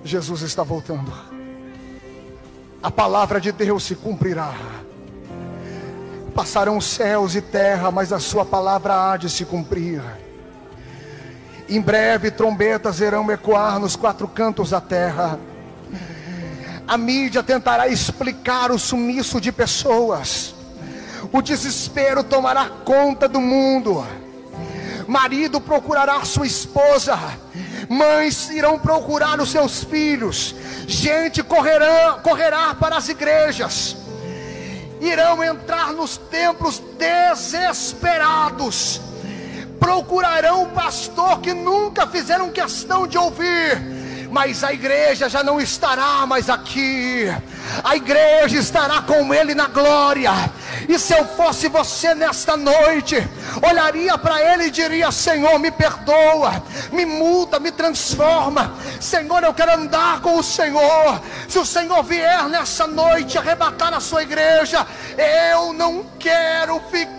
Jesus está voltando. A palavra de Deus se cumprirá. Passarão céus e terra, mas a sua palavra há de se cumprir. Em breve trombetas irão ecoar nos quatro cantos da terra. A mídia tentará explicar o sumiço de pessoas. O desespero tomará conta do mundo. Marido procurará sua esposa. Mães irão procurar os seus filhos. Gente correrá para as igrejas. Irão entrar nos templos desesperados. Procurarão o pastor que nunca fizeram questão de ouvir. Mas a igreja já não estará mais aqui. A igreja estará com ele na glória. E se eu fosse você nesta noite, olharia para ele e diria: Senhor, me perdoa, me muda, me transforma. Senhor, eu quero andar com o Senhor. Se o Senhor vier nessa noite arrebatar a sua igreja, eu não quero ficar